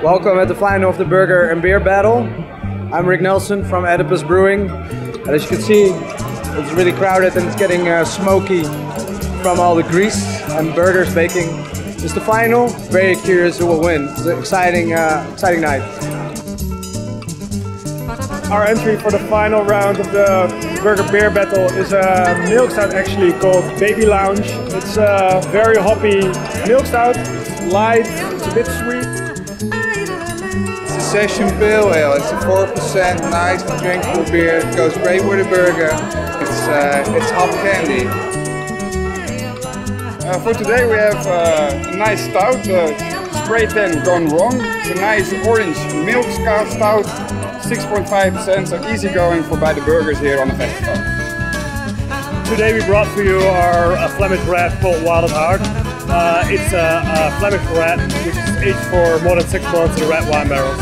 Welcome at the final of the burger and beer battle. I'm Rick Nelson from Oedipus Brewing. And as you can see, it's really crowded and it's getting smoky from all the grease and burgers baking. It's the final. Very curious who will win. It's an exciting night. Our entry for the final round of the burger beer battle is a milk stout actually called Baby Lounge. It's a very hoppy milk stout. It's light, it's a bit sweet. It's a session pale ale. It's a 4% nice and drinkable beer. It goes great with a burger. It's hop candy. For today we have a nice stout, Spray Tan Gone Wrong. It's a nice orange milk stout, 6.5%, so easygoing for by the burgers here on the festival. Today we brought for you our Flemish red called Wild at Heart. It's a Flemish red which is aged for more than 6 months in red wine barrels.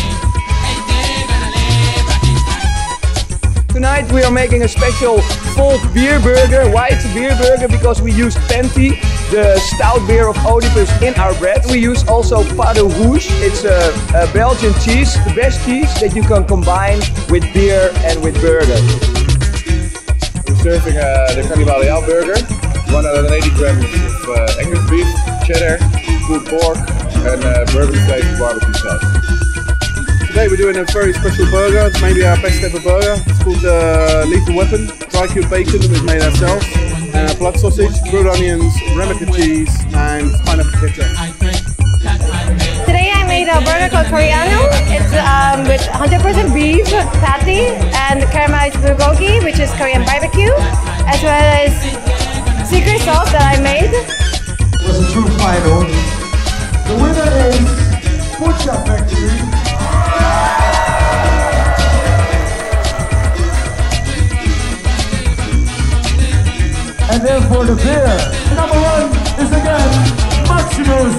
Tonight we are making a special folk beer burger. Why it's a beer burger? Because we use Penty, the stout beer of Oedipus, in our bread. We use also Pas de Rouge. It's a Belgian cheese, the best cheese that you can combine with beer and with burger. We're serving the Cannibale Al burger, 180 grams of Angus beef, cheddar, pulled pork, and bourbon flavored barbecue sauce. Today we're doing a very special burger. It's maybe our best ever burger. It's called Lethal Weapon. Dry-cured bacon that we've made ourselves. Blood sausage, grilled onions, Remika cheese, and pineapple ketchup. Today I made a burger called Coreano. It's with 100% beef patty and caramelized bulgogi, which is Korean barbecue, as well as secret sauce that I made. It was a true final. The winner is Butcher Factory. And then for the beer, number 1 is again Maximus.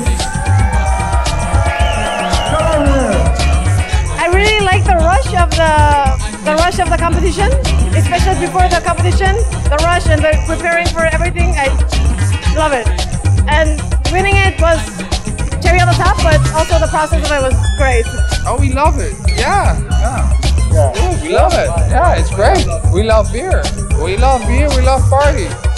Come on here. I really like the rush of the competition, especially before the competition. The rush and the preparing for everything, I love it. And winning it was cherry on the top, but also the process of it was great. Oh, we love it. Yeah. Ooh, we love it. Yeah, it's great. We love beer. We love beer. We love party.